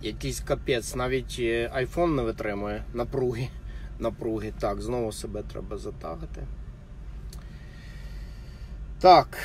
Якийсь капець, навіть айфон не витримує напруги. Так, знову себе треба затагати. Так.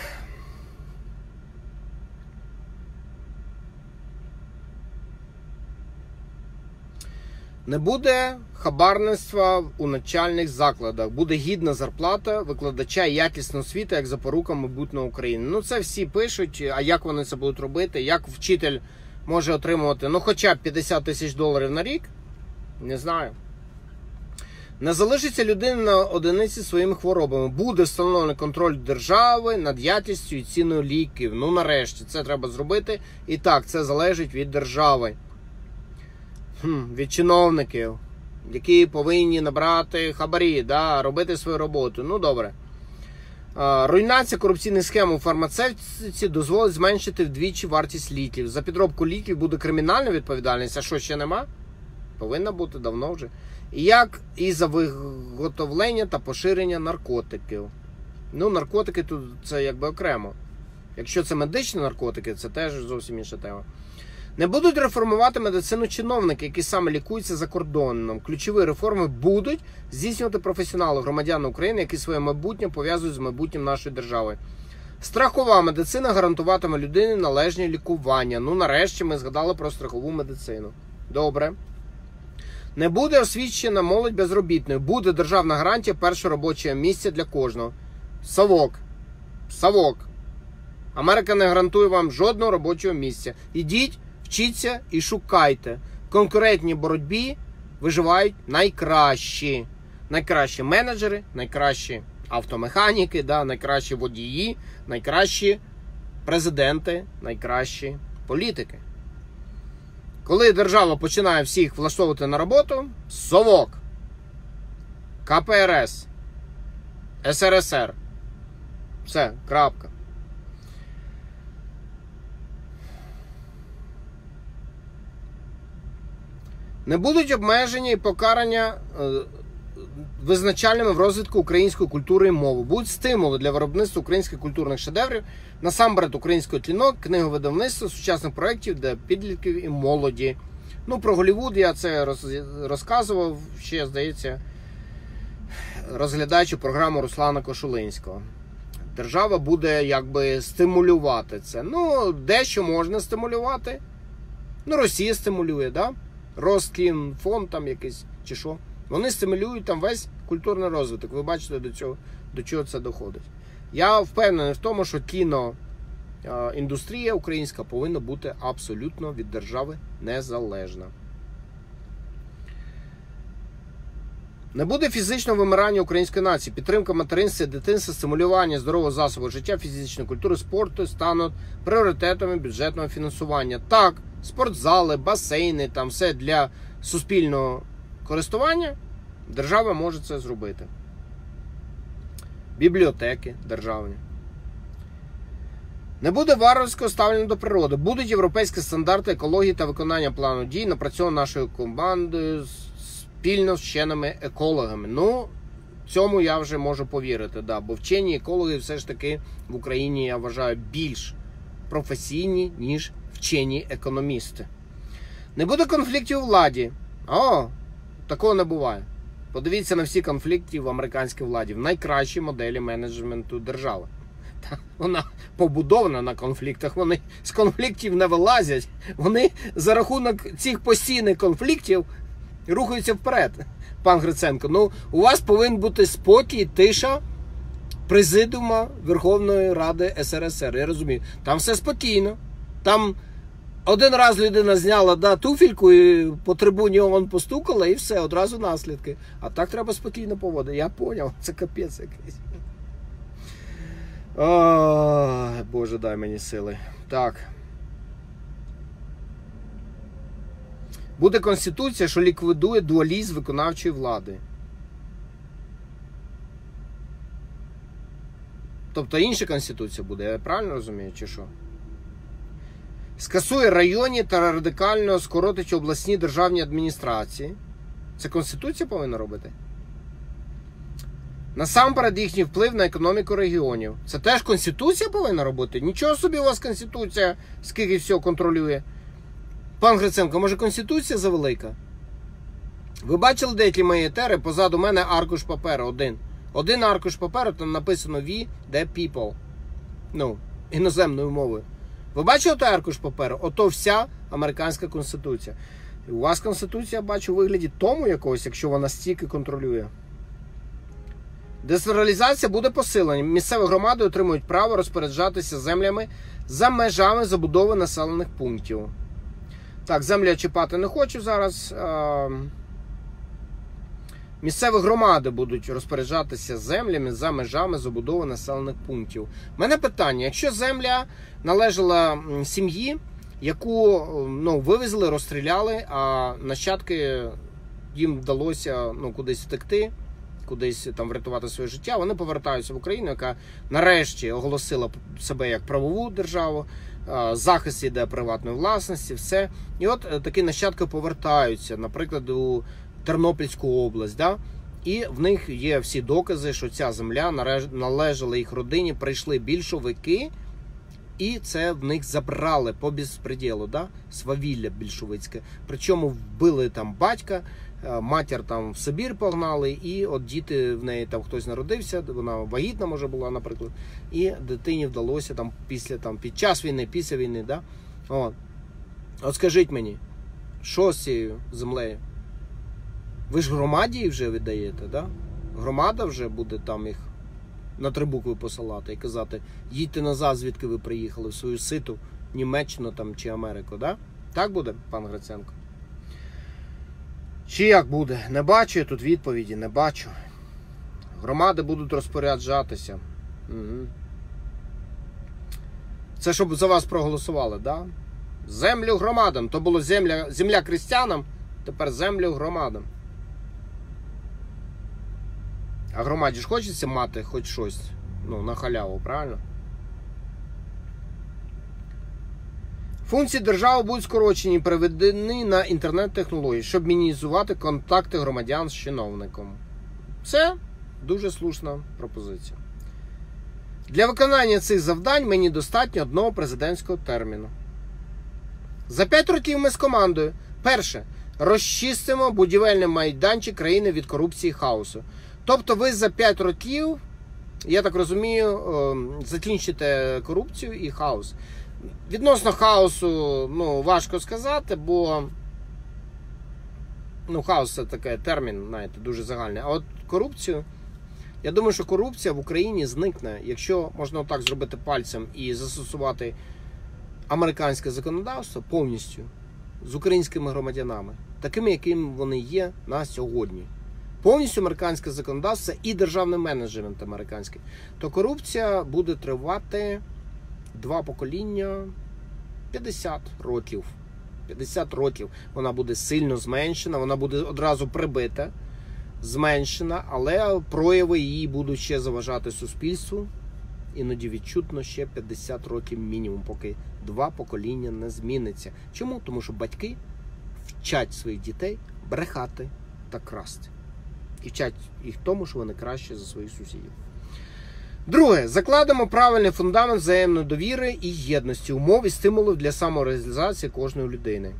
Не буде хабарництва у навчальних закладах. Буде гідна зарплата викладача і якісна освіта, як запорука майбутнього України. Ну, це всі пишуть, а як вони це будуть робити? Як вчитель може отримувати, ну, хоча б 50 тисяч доларів на рік? Не знаю. Не залишиться людина на одиниці своїми хворобами. Буде встановлений контроль держави над якістю і ціною ліків. Ну, нарешті, це треба зробити. І так, це залежить від держави. Від чиновників, які повинні набрати хабарі, да, робити свою роботу. Ну, добре. Руйнація корупційних схем у фармацевтиці дозволить зменшити вдвічі вартість ліків. За підробку ліків буде кримінальна відповідальність, а що, ще нема? Повинна бути давно вже. І як і за виготовлення та поширення наркотиків. Ну, наркотики тут це якби окремо. Якщо це медичні наркотики, це теж зовсім інша тема. Не будуть реформувати медицину чиновники, які саме лікуються за кордоном. Ключові реформи будуть здійснювати професіонали, громадяни України, які своє майбутнє пов'язують з майбутнім нашої держави. Страхова медицина гарантуватиме людині належне лікування. Ну, нарешті ми згадали про страхову медицину. Добре. Не буде освічена молодь безробітною. Буде державна гарантія першого робочого місця для кожного. Совок. Америка не гарантує вам жодного робочого місця. Ідіть, вчіться і шукайте. В конкурентній боротьбі виживають найкращі. Найкращі менеджери, найкращі автомеханіки, да, найкращі водії, найкращі президенти, найкращі політики. Коли держава починає всіх влаштовувати на роботу, совок, КПРС, СРСР. Все, крапка. Не будуть обмеження і покарання визначальними в розвитку української культури і мови. Будуть стимули для виробництва українських культурних шедеврів, насамперед українського кіно, книговидавництва, сучасних проєктів для підлітків і молоді. Ну, про Голлівуд я це розказував, ще, здається, розглядаючи програму Руслана Кошулинського. Держава буде, якби, стимулювати це. Ну, дещо можна стимулювати. Ну, Росія стимулює, да? Роскінфонд там якийсь, чи що. Вони стимулюють там весь культурний розвиток. Ви бачите, до чого це доходить. Я впевнений в тому, що кіноіндустрія українська повинна бути абсолютно від держави незалежна. Не буде фізичного вимирання української нації. Підтримка материнства і дитинства, стимулювання здорового засобу життя, фізичної культури, спорту стануть пріоритетами бюджетного фінансування. Так, спортзали, басейни, там все для суспільного користування, держава може це зробити. Бібліотеки державні. Не буде варварського ставлення до природи. Будуть європейські стандарти екології та виконання плану дій, напрацьовані нашою командою спільно з вченими-екологами. Ну, цьому я вже можу повірити, да, бо вчені екологи все ж таки в Україні, я вважаю, більш професійні, ніж вчені економісти. Не буде конфліктів у владі. Такого не буває. Подивіться на всі конфлікти в американській владі. В найкращій моделі менеджменту держави. Вона побудована на конфліктах. Вони з конфліктів не вилазять. Вони за рахунок цих постійних конфліктів рухаються вперед. Пан Гриценко, ну, у вас повинен бути спокій, тиша Президиума Верховної Ради СРСР. Я розумію. Там все спокійно. Там один раз людина зняла туфельку і по трибуні он постукала, і все, одразу наслідки. А так треба спокійно поводити. Я поняв, це капець якийсь. Боже, дай мені сили. Так. Буде конституція, що ліквідує дуалізм виконавчої влади. Тобто інша конституція буде, я правильно розумію, чи що? Скасує районні та радикально скоротить обласні державні адміністрації. Це Конституція повинна робити? Насамперед їхній вплив на економіку регіонів. Це теж Конституція повинна робити? Нічого собі у вас Конституція, скільки всього контролює. Пан Гриценко, може Конституція завелика? Ви бачили деякі мої етери? Позаду мене аркуш паперу, один. Один аркуш паперу, там написано «We the people». Ну, іноземною мовою. Ви бачили той аркуш паперу? Ото вся американська Конституція. І у вас Конституція, бачу, у вигляді тому якогось, якщо вона стільки контролює. Децентралізація буде посилена. Місцеві громади отримують право розпоряджатися землями за межами забудови населених пунктів. Так, землю я чіпати не хочу зараз. Місцеві громади будуть розпоряджатися землями за межами забудови населених пунктів. У мене питання, якщо земля належала сім'ї, яку вивезли, розстріляли, а нащадки їм вдалося кудись втекти, кудись там врятувати своє життя, вони повертаються в Україну, яка нарешті оголосила себе як правову державу, захист іде приватної власності, все. І от такі нащадки повертаються, наприклад, у Тернопільську область, да? І в них є всі докази, що ця земля належала їх родині, прийшли більшовики, і це в них забрали по безпреділу, да? Свавілля більшовицьке. Причому вбили там батька, матір там в Сибір погнали, і от діти в неї там хтось народився, вона вагітна може була, наприклад, і дитині вдалося там під час війни, після війни, да? От скажіть мені, що з цією землею? Ви ж громаді її вже віддаєте, да? Громада вже буде там їх на 3 букви посилати і казати, їдьте назад, звідки ви приїхали, в свою ситу, Німеччину там чи Америку, да? Так буде, пан Гриценко? Чи як буде? Не бачу я тут відповіді, не бачу. Громади будуть розпоряджатися. Угу. Це щоб за вас проголосували, да? Землю громадам. То було земля крістянам, тепер землю громадам. А громаді ж хочеться мати хоч щось, на халяву, правильно? Функції держави будуть скорочені і переведені на інтернет-технології, щоб мінімізувати контакти громадян з чиновником. Це дуже слушна пропозиція. Для виконання цих завдань мені достатньо 1 президентського терміну. За 5 років ми з командою. Перше. Розчистимо будівельний майданчик країни від корупції і хаосу. Тобто ви за 5 років, я так розумію, закінчите корупцію і хаос. Відносно хаосу, важко сказати, бо хаос це такий термін, знаєте, дуже загальний. А от корупцію, я думаю, що корупція в Україні зникне, якщо можна отак зробити пальцем і застосувати американське законодавство повністю з українськими громадянами, такими, якими вони є на сьогодні. Повністю американське законодавство і державний менеджмент американський, то корупція буде тривати 2 покоління, 50 років. 50 років вона буде сильно зменшена, вона буде одразу прибита, зменшена, але прояви її будуть ще заважати суспільству. Іноді відчутно ще 50 років мінімум, поки 2 покоління не зміниться. Чому? Тому що батьки вчать своїх дітей брехати та красти. І вчать їх тому, що вони краще за своїх сусідів. Друге. Закладемо правильний фундамент взаємної довіри і єдності, умов і стимулів для самореалізації кожної людини.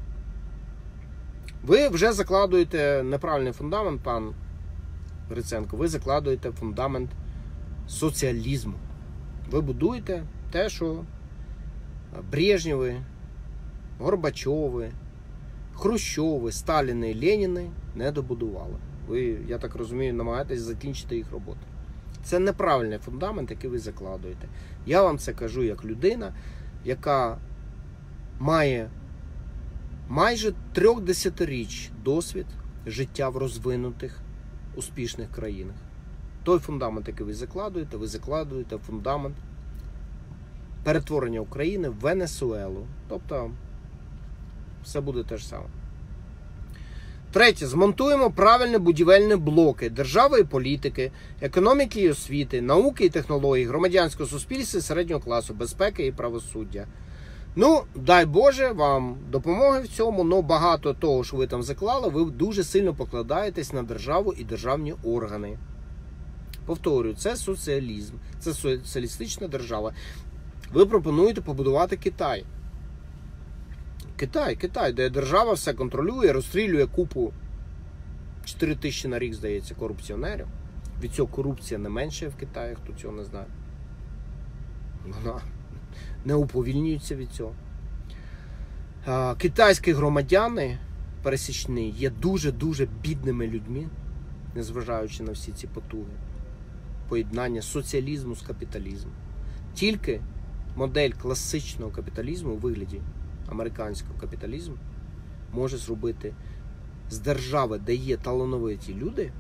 Ви вже закладуєте неправильний фундамент, пан Гриценко, ви закладуєте фундамент соціалізму. Ви будуєте те, що Брежнєви, Горбачови, Хрущови, Сталіни і Леніни не добудували. Ви, я так розумію, намагаєтесь закінчити їх роботу. Це неправильний фундамент, який ви закладуєте. Я вам це кажу як людина, яка має майже 3 десятиріч досвід життя в розвинутих, успішних країнах. Той фундамент, який ви закладуєте фундамент перетворення України в Венесуелу. Тобто, все буде те ж саме. Третє. Змонтуємо правильні будівельні блоки держави і політики, економіки і освіти, науки і технологій, громадянського суспільства, середнього класу, безпеки і правосуддя. Дай Боже вам допомоги в цьому, але багато того, що ви там заклали, ви дуже сильно покладаєтесь на державу і державні органи. Повторюю, це соціалізм, це соціалістична держава. Ви пропонуєте побудувати Китай. Китай, де держава все контролює, розстрілює купу 4 тисячі на рік, здається, корупціонерів. Від цього корупція не менше в Китаї, хто цього не знає. Вона не уповільнюється від цього. Китайські громадяни пересічні є дуже-дуже бідними людьми, незважаючи на всі ці потуги. Поєднання соціалізму з капіталізмом. Тільки модель класичного капіталізму у вигляді американського капіталізму може зробити з держави, де є талановиті люди,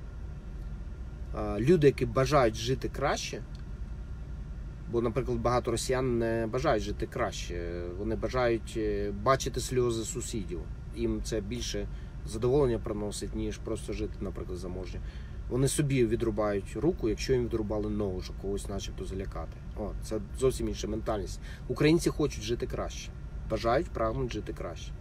люди, які бажають жити краще, бо, наприклад, багато росіян не бажають жити краще, вони бажають бачити сльози сусідів. Їм це більше задоволення приносить, ніж просто жити, наприклад, заможні. Вони собі відрубають руку, якщо їм відрубали ногу, щоб когось начебто залякати. Це зовсім інша ментальність. Українці хочуть жити краще, бажають, прагнуть жити краще.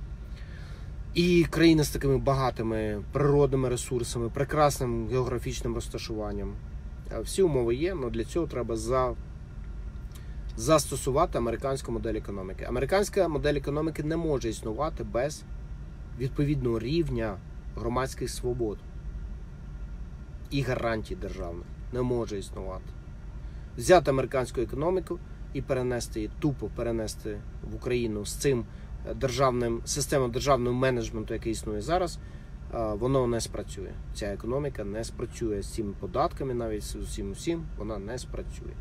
І країни з такими багатими природними ресурсами, прекрасним географічним розташуванням. Всі умови є, але для цього треба застосувати американську модель економіки. Американська модель економіки не може існувати без відповідного рівня громадських свобод і гарантій державних. Не може існувати. Взяти американську економіку і перенести її, тупо перенести в Україну з цим системою державного менеджменту, який існує зараз, воно не спрацює. Ця економіка не спрацює з цими податками, навіть з усім, вона не спрацює.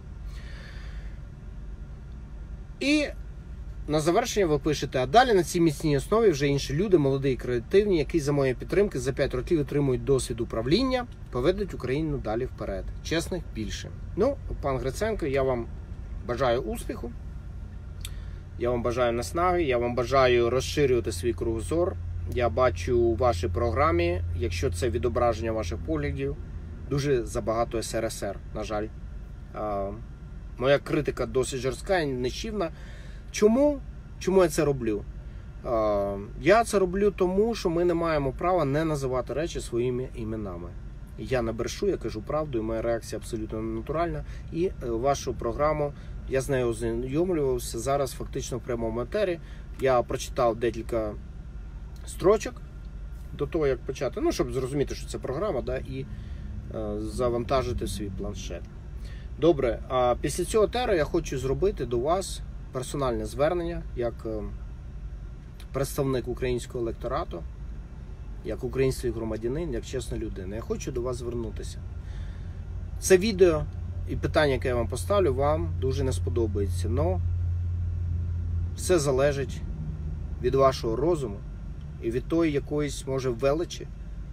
І на завершення ви пишете: а далі на цій міцній основі вже інші люди, молоді і креативні, які за моєї підтримки за 5 років отримують досвід управління, поведуть Україну далі вперед. Чесних більше. Пан Гриценко, я вам бажаю успіху, я вам бажаю наснаги, я вам бажаю розширювати свій кругозор. Я бачу у вашій програмі, якщо це відображення ваших поглядів, дуже забагато СРСР, на жаль. Моя критика досить жорстка і нищівна. Чому я це роблю? Я це роблю тому, що ми не маємо права не називати речі своїми іменами. Я не брешу, я кажу правду, і моя реакція абсолютно натуральна. І вашу програму, я з нею ознайомлювався зараз фактично в прямому етері. Я прочитав декілька строчок до того, як почати, щоб зрозуміти, що це програма, і завантажити свій планшет. Добре, а після цього етеру я хочу зробити до вас персональне звернення, як представник українського електорату, як український громадянин, як чесна людина. Я хочу до вас звернутися. Це відео і питання, яке я вам поставлю, вам дуже не сподобається. Но все залежить від вашого розуму і від тої якоїсь, може, величі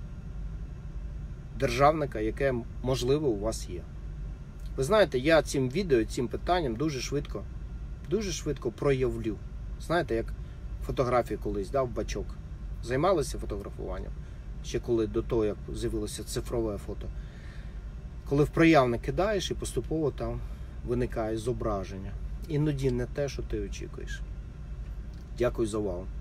державника, яке, можливо, у вас є. Ви знаєте, я цим відео, цим питанням дуже швидко проявлю. Знаєте, як фотографії колись, в бачок. Займалися фотографуванням, ще коли до того, як з'явилося цифрове фото. Коли в проявник кидаєш і поступово там виникає зображення. Іноді не те, що ти очікуєш. Дякую за увагу.